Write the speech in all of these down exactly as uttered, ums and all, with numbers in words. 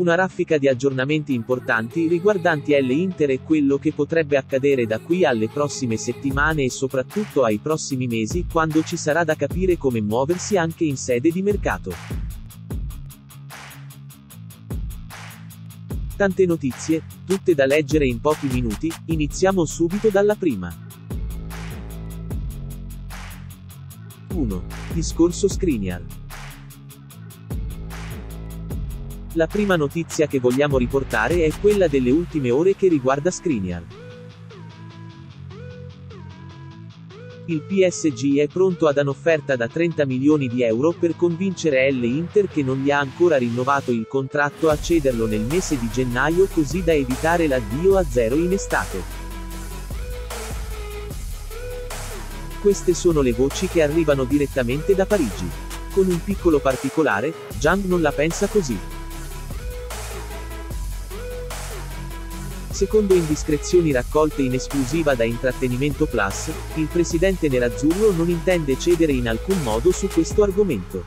Una raffica di aggiornamenti importanti riguardanti L-Inter e quello che potrebbe accadere da qui alle prossime settimane e soprattutto ai prossimi mesi, quando ci sarà da capire come muoversi anche in sede di mercato. Tante notizie, tutte da leggere in pochi minuti, iniziamo subito dalla prima. uno. Discorso Skriniar. La prima notizia che vogliamo riportare è quella delle ultime ore che riguarda Skriniar. Il P S G è pronto ad un'offerta da trenta milioni di euro per convincere L-Inter, che non gli ha ancora rinnovato il contratto, a cederlo nel mese di gennaio, così da evitare l'addio a zero in estate. Queste sono le voci che arrivano direttamente da Parigi. Con un piccolo particolare, Jung non la pensa così. Secondo indiscrezioni raccolte in esclusiva da Intrattenimento Plus, il presidente nerazzurro non intende cedere in alcun modo su questo argomento.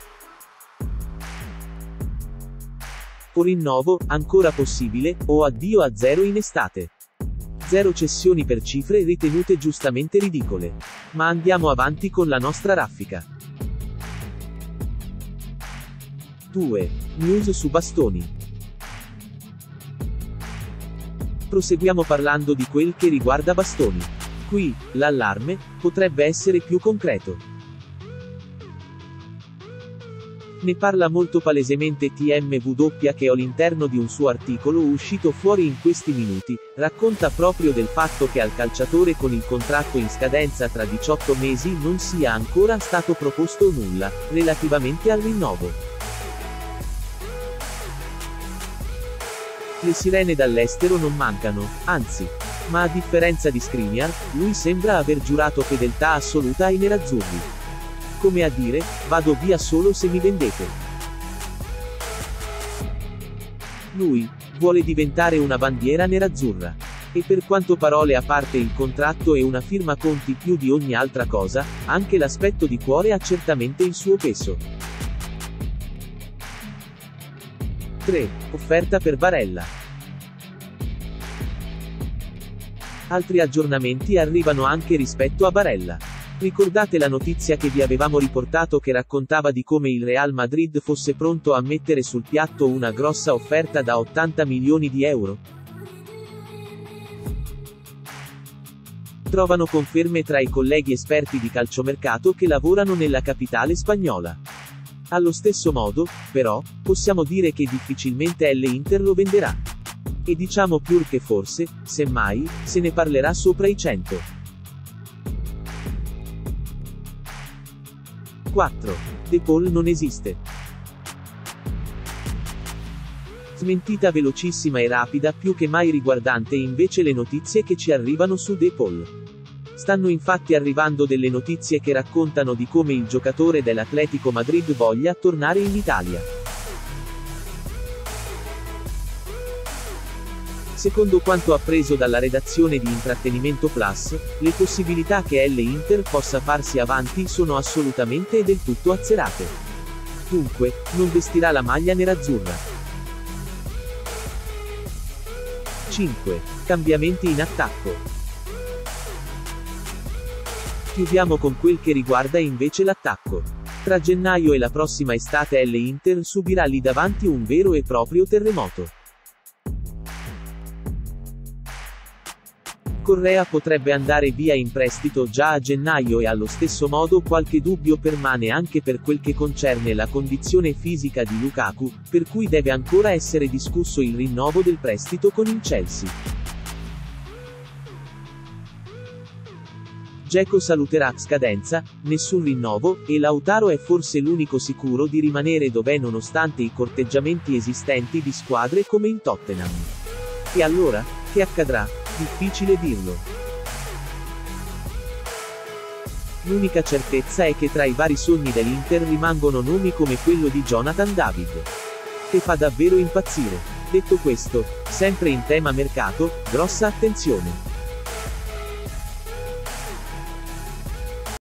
O rinnovo, ancora possibile, o addio a zero in estate. Zero cessioni per cifre ritenute giustamente ridicole. Ma andiamo avanti con la nostra raffica. due. News su Bastoni. Proseguiamo parlando di quel che riguarda Bastoni. Qui, l'allarme, potrebbe essere più concreto. Ne parla molto palesemente T M W, che all'interno di un suo articolo uscito fuori in questi minuti, racconta proprio del fatto che al calciatore con il contratto in scadenza tra diciotto mesi non sia ancora stato proposto nulla, relativamente al rinnovo. Le sirene dall'estero non mancano, anzi. Ma a differenza di Skriniar, lui sembra aver giurato fedeltà assoluta ai nerazzurri. Come a dire, vado via solo se mi vendete. Lui vuole diventare una bandiera nerazzurra. E per quanto parole a parte il contratto e una firma conti più di ogni altra cosa, anche l'aspetto di cuore ha certamente il suo peso. tre. Offerta per Barella. Altri aggiornamenti arrivano anche rispetto a Barella. Ricordate la notizia che vi avevamo riportato che raccontava di come il Real Madrid fosse pronto a mettere sul piatto una grossa offerta da ottanta milioni di euro? Trovano conferme tra i colleghi esperti di calciomercato che lavorano nella capitale spagnola. Allo stesso modo, però, possiamo dire che difficilmente L-Inter lo venderà. E diciamo pur che forse, semmai, se ne parlerà sopra i cento. quattro. De Paul non esiste. Smentita velocissima e rapida, più che mai riguardante invece le notizie che ci arrivano su De Paul. Stanno infatti arrivando delle notizie che raccontano di come il giocatore dell'Atlético Madrid voglia tornare in Italia. Secondo quanto appreso dalla redazione di Intrattenimento Plus, le possibilità che L-Inter possa farsi avanti sono assolutamente e del tutto azzerate. Dunque, non vestirà la maglia nerazzurra. cinque. Cambiamenti in attacco. Chiudiamo con quel che riguarda invece l'attacco. Tra gennaio e la prossima estate L-Inter subirà lì davanti un vero e proprio terremoto. Correa potrebbe andare via in prestito già a gennaio e allo stesso modo qualche dubbio permane anche per quel che concerne la condizione fisica di Lukaku, per cui deve ancora essere discusso il rinnovo del prestito con il Chelsea. Dzeko saluterà scadenza, nessun rinnovo, e Lautaro è forse l'unico sicuro di rimanere dov'è nonostante i corteggiamenti esistenti di squadre come il Tottenham. E allora, che accadrà? Difficile dirlo. L'unica certezza è che tra i vari sogni dell'Inter rimangono nomi come quello di Jonathan David, che fa davvero impazzire. Detto questo, sempre in tema mercato, grossa attenzione.